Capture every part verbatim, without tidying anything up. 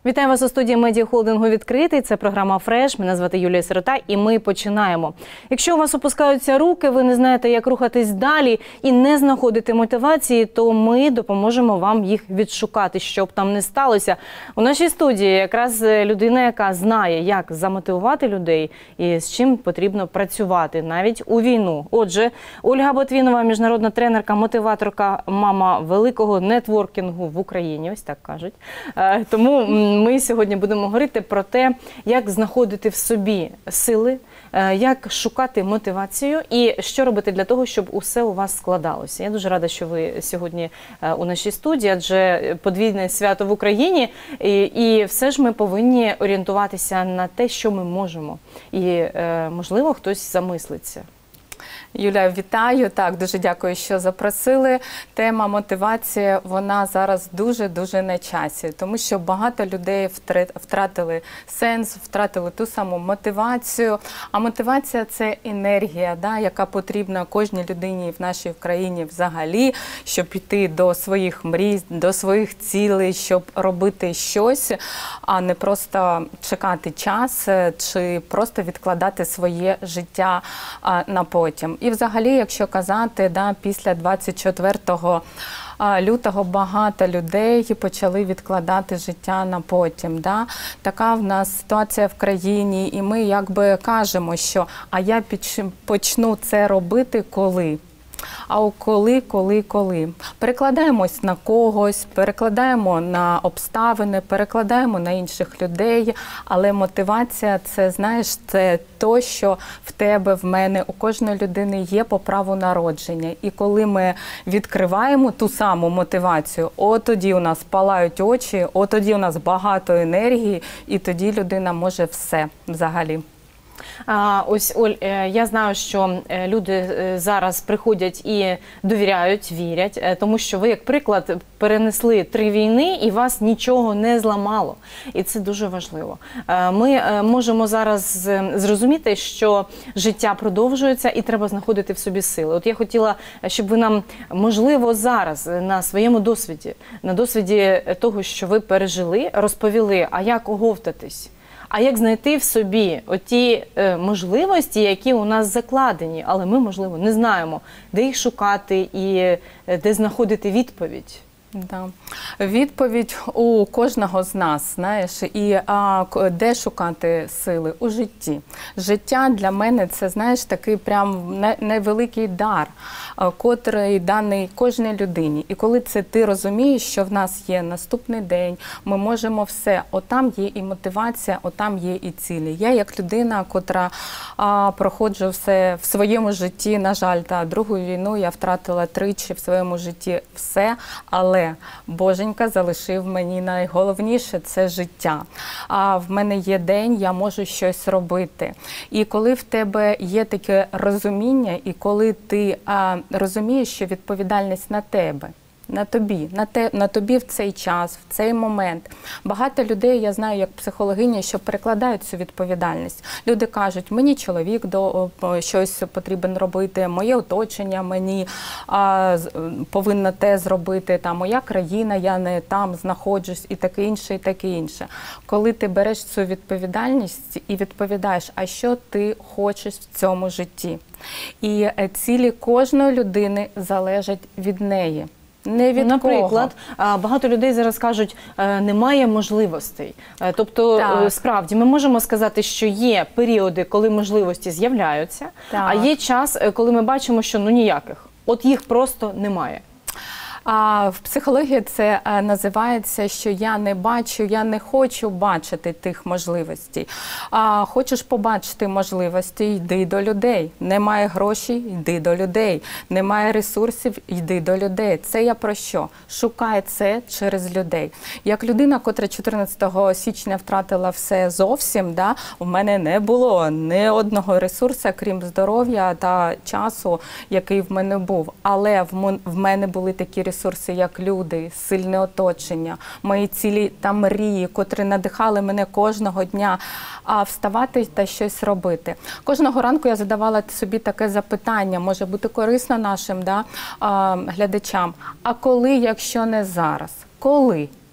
Вітаю вас у студії медіахолдингу «Відкритий». Це програма «Фреш». Мене звати Юлія Сирота і ми починаємо. Якщо у вас опускаються руки, ви не знаєте, як рухатись далі і не знаходите мотивації, то ми допоможемо вам їх відшукати, щоб там не сталося. У нашій студії якраз людина, яка знає, як замотивувати людей і з чим потрібно працювати навіть у війну. Отже, Ольга Ботвінова, міжнародна тренерка, мотиваторка, мама великого нетворкінгу в Україні, ось так кажуть. Тому ми сьогодні будемо говорити про те, як знаходити в собі сили, як шукати мотивацію і що робити для того, щоб усе у вас складалося. Я дуже рада, що ви сьогодні у нашій студії, адже подвійне свято в Україні, і, і все ж ми повинні орієнтуватися на те, що ми можемо. І, можливо, хтось замислиться. Юля, вітаю. Так, дуже дякую, що запросили. Тема мотивації, вона зараз дуже-дуже на часі, тому що багато людей втратили сенс, втратили ту саму мотивацію. А мотивація – це енергія, да, яка потрібна кожній людині в нашій країні взагалі, щоб йти до своїх мрій, до своїх цілей, щоб робити щось, а не просто чекати час чи просто відкладати своє життя на потім. І взагалі, якщо казати, да, після двадцять четвертого лютого багато людей почали відкладати життя на потім. Да? Така в нас ситуація в країні, і ми якби кажемо, що а я почну це робити коли? А коли, коли, коли. Перекладаємось на когось, перекладаємо на обставини, перекладаємо на інших людей, але мотивація – це, знаєш, це то, що в тебе, в мене, у кожної людини є по праву народження. І коли ми відкриваємо ту саму мотивацію, от тоді у нас палають очі, от тоді у нас багато енергії, і тоді людина може все взагалі. А, ось, Оль, я знаю, що люди зараз приходять і довіряють, вірять, тому що ви, як приклад, перенесли три війни і вас нічого не зламало. І це дуже важливо. Ми можемо зараз зрозуміти, що життя продовжується і треба знаходити в собі сили. От я хотіла, щоб ви нам, можливо, зараз на своєму досвіді, на досвіді того, що ви пережили, розповіли, а як оговтатись? А як знайти в собі оті е, можливості, які у нас закладені, але ми, можливо, не знаємо, де їх шукати і е, де знаходити відповідь? Да. Відповідь у кожного з нас, знаєш, і а, де шукати сили? У житті. Життя для мене – це, знаєш, такий прям невеликий дар, котрий даний кожній людині. І коли це ти розумієш, що в нас є наступний день, ми можемо все, отам є і мотивація, отам є і цілі. Я як людина, котра а, проходжу все в своєму житті, на жаль, та другу війну я втратила тричі в своєму житті все, але Боженька залишив мені найголовніше – це життя. А в мене є день, я можу щось робити. І коли в тебе є таке розуміння, і коли ти а, розумієш, що відповідальність на тебе, на тобі, на, те, на тобі в цей час, в цей момент. Багато людей, я знаю, як психологиня, що перекладають цю відповідальність. Люди кажуть, мені чоловік до, щось потрібен робити, моє оточення мені а, повинно те зробити, та, моя країна, я не там знаходжусь і таке інше, і таке інше. Коли ти береш цю відповідальність і відповідаєш, а що ти хочеш в цьому житті? І цілі кожної людини залежать від неї. Не від Наприклад, кого. Багато людей зараз кажуть, немає можливостей. Тобто, так. Справді, ми можемо сказати, що є періоди, коли можливості з'являються, а є час, коли ми бачимо, що ну ніяких. От їх просто немає. А в психології це називається, що я не бачу, я не хочу бачити тих можливостей. А хочеш побачити можливості, йди до людей. Немає грошей, йди до людей. Немає ресурсів, йди до людей. Це я про що? Шукай це через людей. Як людина, котра чотирнадцятого січня втратила все зовсім, да, у мене не було ні одного ресурсу, крім здоров'я та часу, який в мене був. Але в мене були такі ресурси, ресурси, як люди, сильне оточення, мої цілі та мрії, котрі надихали мене кожного дня а, вставати та щось робити. Кожного ранку я задавала собі таке запитання, може бути корисно нашим да, а, глядачам. А коли, якщо не зараз? Коли?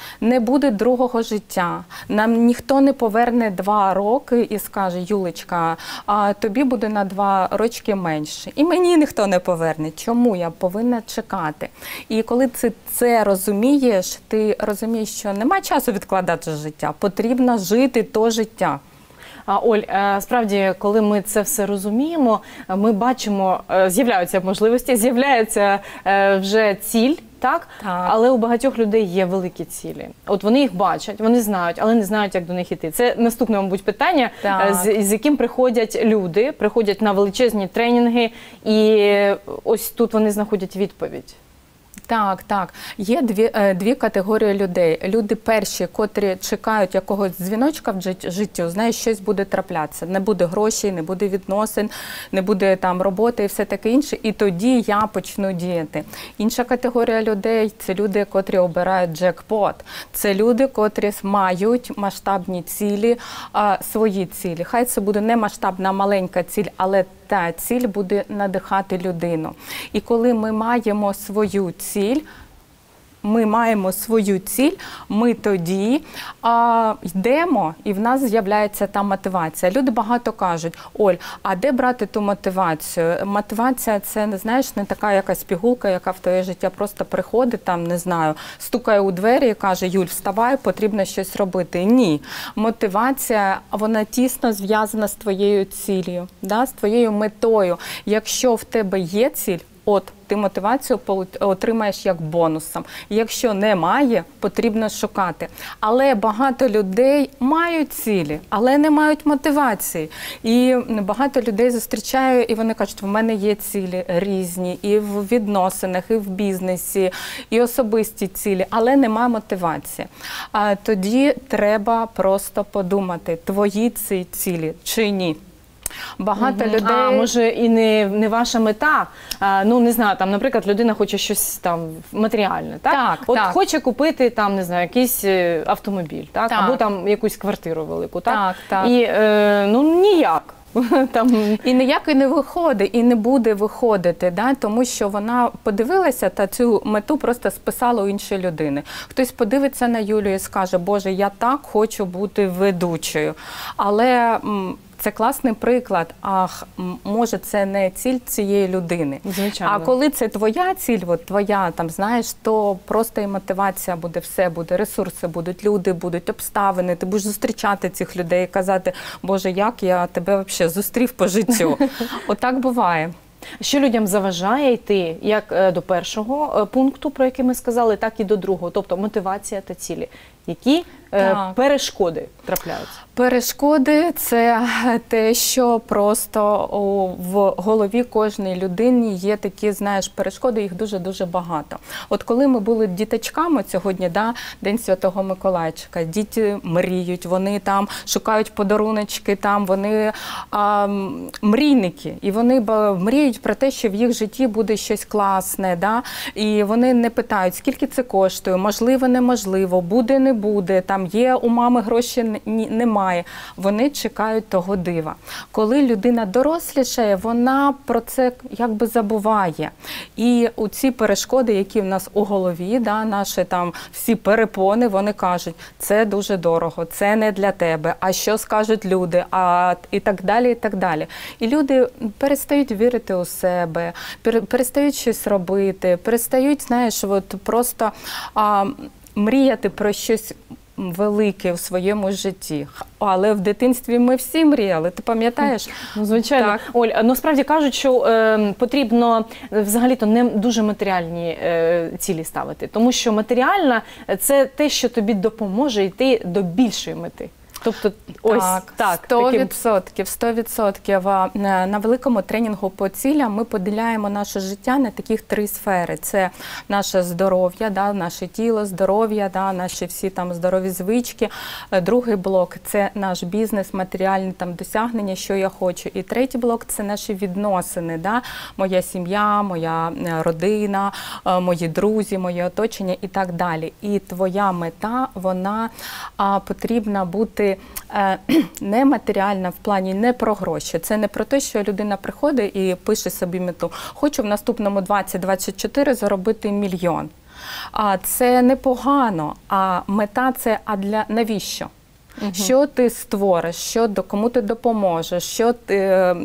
Не буде другого життя. Нам ніхто не поверне два роки і скаже: Юлечка, а тобі буде на два рочки менше. І мені ніхто не поверне. Чому я повинна чекати? І коли ти це розумієш, ти розумієш, що немає часу відкладати життя. Потрібно жити то життя. А, Оль, справді, коли ми це все розуміємо, ми бачимо, з'являються можливості, з'являється вже ціль, так? Так. Але у багатьох людей є великі цілі. От вони їх бачать, вони знають, але не знають, як до них іти. Це наступне, мабуть, питання, з, з яким приходять люди, приходять на величезні тренінги, і ось тут вони знаходять відповідь. Так, так. Є дві, дві категорії людей. Люди перші, котрі чекають якогось дзвіночка в житті, знаєш, щось буде траплятися. Не буде грошей, не буде відносин, не буде там роботи і все таке інше. І тоді я почну діяти. Інша категорія людей – це люди, котрі обирають джекпот. Це люди, котрі мають масштабні цілі, а, свої цілі. Хай це буде не масштабна маленька ціль, але та ціль буде надихати людину. І коли ми маємо свою ціль, ми маємо свою ціль, ми тоді а, йдемо, і в нас з'являється та мотивація. Люди багато кажуть: Оль, а де брати ту мотивацію? Мотивація – це, не знаєш, не така якась пігулка, яка в твоє життя просто приходить, там, не знаю, стукає у двері і каже: Юль, вставай, потрібно щось робити. Ні. Мотивація, вона тісно зв'язана з твоєю ціллю, да? З твоєю метою. Якщо в тебе є ціль, от, ти мотивацію отримаєш як бонусом. Якщо немає, потрібно шукати. Але багато людей мають цілі, але не мають мотивації. І багато людей зустрічаю, і вони кажуть: в мене є цілі різні, і в відносинах, і в бізнесі, і особисті цілі, але немає мотивації. А тоді треба просто подумати, твої ці цілі чи ні. Багато Угу. людей... А, може, і не, не ваша мета, а, ну, не знаю, там, наприклад, людина хоче щось там матеріальне, так? Так, От так. хоче купити, там, не знаю, якийсь автомобіль, так? Так. Або там якусь квартиру велику, так? Так, так. І, е, ну, ніяк. Там... І ніяк і не виходить, і не буде виходити, да? Тому що вона подивилася та цю мету просто списала у іншої людини. Хтось подивиться на Юлю і скаже: Боже, я так хочу бути ведучою. Але... Це класний приклад, а може це не ціль цієї людини. Звичайно. А коли це твоя ціль, от твоя, там, знаєш, то просто і мотивація буде, все буде, ресурси будуть, люди будуть, обставини, ти будеш зустрічати цих людей і казати: Боже, як я тебе взагалі зустрів по життю. Отак буває. Що людям заважає йти як до першого пункту, про який ми сказали, так і до другого, тобто мотивація та цілі. Які так. перешкоди трапляються? Перешкоди – це те, що просто в голові кожної людини є такі, знаєш, перешкоди, їх дуже-дуже багато. От коли ми були діточками сьогодні, да, День Святого Миколайчика, діти мріють, вони там шукають подаруночки, там вони а, мрійники, і вони мріють про те, що в їх житті буде щось класне, да, і вони не питають, скільки це коштує, можливо, неможливо, буде, не буде, там є у мами гроші, немає. Вони чекають того дива. Коли людина дорослішає, вона про це якби забуває. І у ці перешкоди, які в нас у голові, да, наші там всі перепони, вони кажуть: це дуже дорого, це не для тебе, а що скажуть люди, а і так далі, і так далі. І люди перестають вірити у себе, перестають щось робити, перестають, знаєш, от просто а, мріяти про щось велике в своєму житті. Але в дитинстві ми всі мріяли, ти пам'ятаєш? Ну, звичайно. Так. Оль, насправді кажуть, що е, потрібно взагалі-то не дуже матеріальні е, цілі ставити, тому що матеріальна – це те, що тобі допоможе йти до більшої мети. Тобто, ось так, так. сто відсотків, сто відсотків. На великому тренінгу по цілям ми поділяємо наше життя на таких три сфери. Це наше здоров'я, да, наше тіло, здоров'я, да, наші всі там здорові звички. Другий блок – це наш бізнес, матеріальні там досягнення, що я хочу. І третій блок – це наші відносини, да, моя сім'я, моя родина, мої друзі, моє оточення і так далі. І твоя мета, вона а, потрібна бути не матеріальна в плані не про гроші. Це не про те, що людина приходить і пише собі мету: хочу в наступному двадцять двадцять чотири заробити мільйон. А це непогано. А мета це а для навіщо? Угу. Що ти створиш, що до кому ти допоможеш, що ти,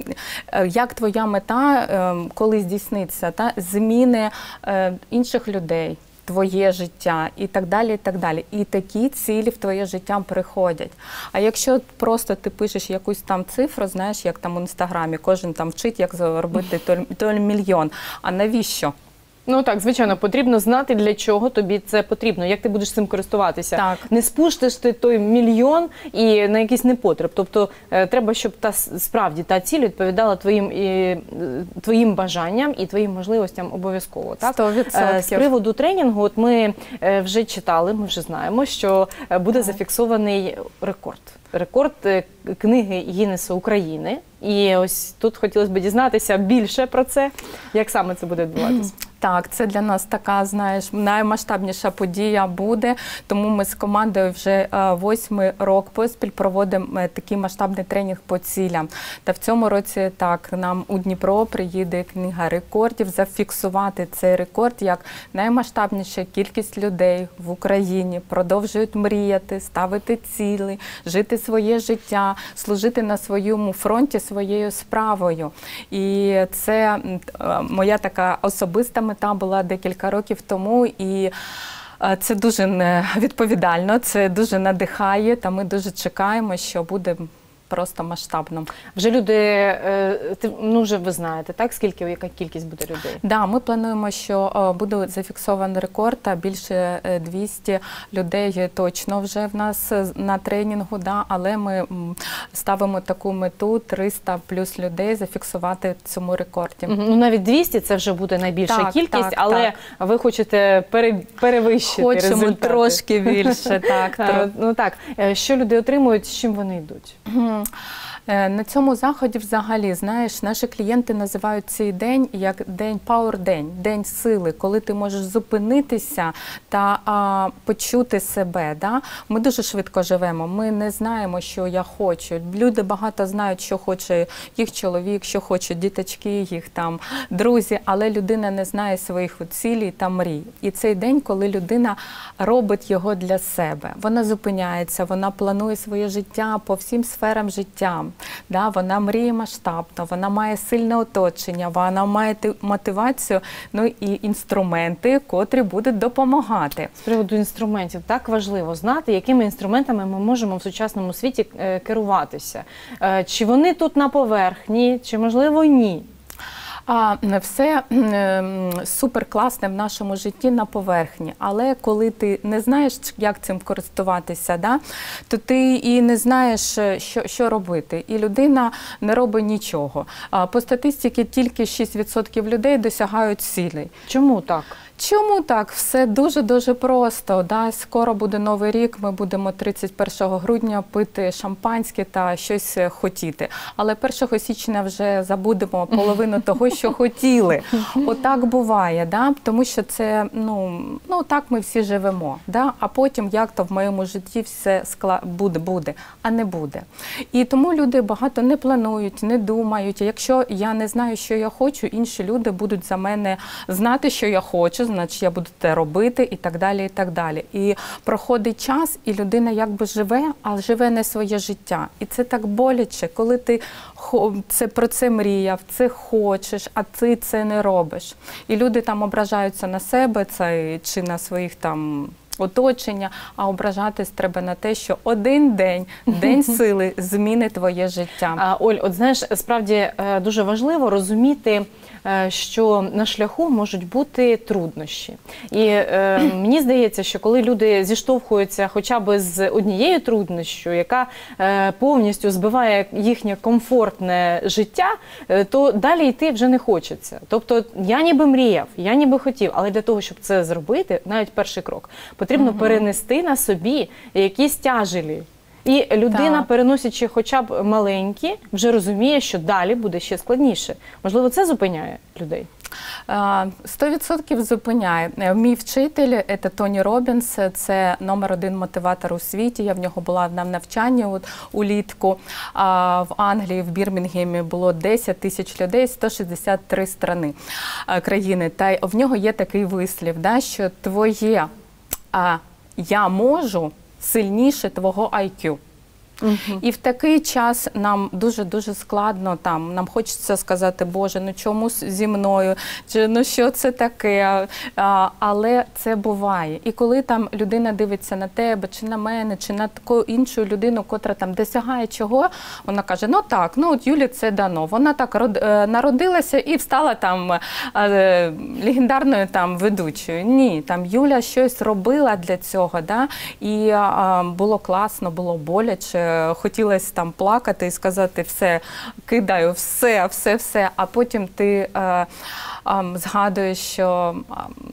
як твоя мета, коли здійсниться, та зміни інших людей, твоє життя і так далі, і так далі. І такі цілі в твоє життя приходять. А якщо просто ти пишеш якусь там цифру, знаєш, як там у Інстаграмі, кожен там вчить, як заробити той, той мільйон. А навіщо? Ну так, звичайно, потрібно знати, для чого тобі це потрібно, як ти будеш цим користуватися. Так. Не спустиш ти той мільйон і на якийсь непотреб. Тобто е, треба, щоб та справді та ціль відповідала твоїм, і, твоїм бажанням і твоїм можливостям обов'язково. Так? сто відсотків. Е, з приводу тренінгу, от ми е, вже читали, ми вже знаємо, що буде зафіксований рекорд. Рекорд книги Гіннеса України. І ось тут хотілося б дізнатися більше про це. Як саме це буде відбуватися? Так, це для нас така, знаєш, наймасштабніша подія буде, тому ми з командою вже восьмий рік поспіль проводимо такий масштабний тренінг по цілям. Та в цьому році так, нам у Дніпро приїде книга рекордів, зафіксувати цей рекорд, як наймасштабніша кількість людей в Україні продовжують мріяти, ставити цілі, жити своє життя, служити на своєму фронті своєю справою. І це моя така особиста мета була декілька років тому, і це дуже відповідально, це дуже надихає, та ми дуже чекаємо, що буде просто масштабно. Вже люди, ну вже ви знаєте, так, скільки, яка кількість буде людей? Так, да, ми плануємо, що буде зафіксований рекорд, а більше двісті людей точно вже в нас на тренінгу, да, але ми ставимо таку мету триста плюс людей зафіксувати в цьому рекорді. Ну навіть двісті це вже буде найбільша так, кількість, так, але так. ви хочете пере, перевищити Хочемо результати. Трошки більше, так. А, ну так, що люди отримують, з чим вони йдуть? На цьому заході взагалі, знаєш, наші клієнти називають цей день як день пауер-день, день сили, коли ти можеш зупинитися та а, почути себе. Да? Ми дуже швидко живемо, ми не знаємо, що я хочу. Люди багато знають, що хоче їх чоловік, що хочуть діточки, їх там друзі, але людина не знає своїх цілей та мрій. І цей день, коли людина робить його для себе, вона зупиняється, вона планує своє життя по всім сферам життя. Да, вона мріє масштабно, вона має сильне оточення, вона має мотивацію, ну і інструменти, котрі будуть допомагати. З приводу інструментів, так важливо знати, якими інструментами ми можемо в сучасному світі керуватися. Чи вони тут на поверхні, чи можливо ні? А все супер класне в нашому житті на поверхні, але коли ти не знаєш, як цим користуватися, да, то ти і не знаєш, що, що робити. І людина не робить нічого. По статистиці тільки шість відсотків людей досягають цілей. Чому так? Чому так? Все дуже-дуже просто. Да? Скоро буде Новий рік, ми будемо тридцять першого грудня пити шампанське та щось хотіти. Але першого січня вже забудемо половину того, що хотіли. Отак буває, да? Тому що це, ну, ну, так ми всі живемо. Да? А потім, як то в моєму житті все скла... буде, буде, а не буде. І тому люди багато не планують, не думають. Якщо я не знаю, що я хочу, інші люди будуть за мене знати, що я хочу, значить я буду це робити і так далі, і так далі. І проходить час, і людина якби живе, а живе не своє життя. І це так боляче, коли ти це, про це мріяв, це хочеш, а ти це не робиш. І люди там ображаються на себе це, чи на своїх там оточення, а ображатись треба на те, що один день, день сили змінить твоє життя. А, Оль, от знаєш, справді дуже важливо розуміти, що на шляху можуть бути труднощі. І е, мені здається, що коли люди зіштовхуються хоча б з однією труднощю, яка е, повністю збиває їхнє комфортне життя, е, то далі йти вже не хочеться. Тобто я ніби мріяв, я ніби хотів, але для того, щоб це зробити, навіть перший крок, потрібно угу. перенести на собі якісь тяжелі. І людина, так. переносячи хоча б маленькі, вже розуміє, що далі буде ще складніше. Можливо, це зупиняє людей? Сто відсотків зупиняє. Мій вчитель – це Тоні Робінс, це номер один мотиватор у світі. Я в нього була на навчанні от, улітку. А в Англії, в Бірмінгемі було десять тисяч людей, сто шістдесят три страни, країни. Та в нього є такий вислів, да, що твоє а, «я можу» сильніше твого ай к'ю. Uh-huh. І в такий час нам дуже-дуже складно, там, нам хочеться сказати, Боже, ну чому зі мною, чи ну що це таке, а, але це буває. І коли там людина дивиться на тебе, чи на мене, чи на таку іншу людину, котра там досягає чого, вона каже, ну так, ну от Юлі це дано. Вона так род, народилася і стала там е, легендарною там ведучою. Ні, там Юля щось робила для цього, да? І е, було класно, було боляче. Хотілося там плакати і сказати все, кидаю, все, все, все, а потім ти е, е, згадуєш, що е,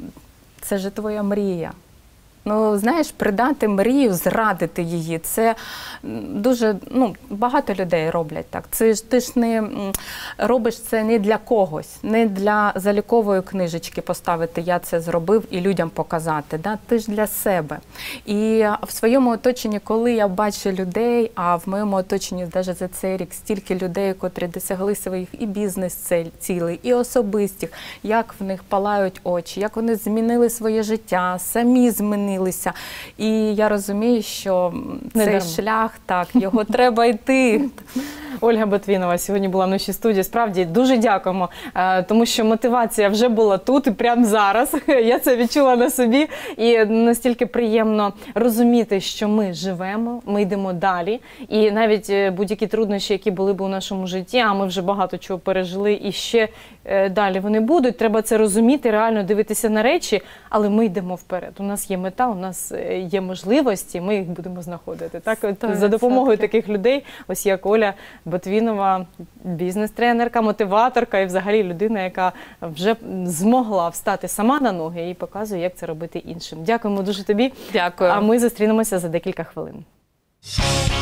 це ж твоя мрія. Ну, знаєш, придати мрію, зрадити її, це дуже, ну, багато людей роблять так. Це ж ти ж не робиш це не для когось, не для залікової книжечки поставити, я це зробив і людям показати, да? Ти ж для себе. І в своєму оточенні, коли я бачу людей, а в моєму оточенні навіть за цей рік стільки людей, котрі досягли своїх і бізнес-цілей, і особистих, як в них палають очі, як вони змінили своє життя, самі змінили. І я розумію, що Не цей дарма. шлях, так, його треба йти. Ольга Ботвінова сьогодні була в нашій студії. Справді, дуже дякуємо, тому що мотивація вже була тут і прямо зараз. Я це відчула на собі. І настільки приємно розуміти, що ми живемо, ми йдемо далі. І навіть будь-які труднощі, які були б у нашому житті, а ми вже багато чого пережили і ще далі вони будуть. Треба це розуміти, реально дивитися на речі, але ми йдемо вперед. У нас є мета, у нас є можливості, ми їх будемо знаходити. Так, от, за допомогою таких людей, ось як Оля Ботвінова, бізнес-тренерка, мотиваторка і взагалі людина, яка вже змогла встати сама на ноги і показує, як це робити іншим. Дякуємо дуже тобі. Дякую. А ми зустрінемося за декілька хвилин.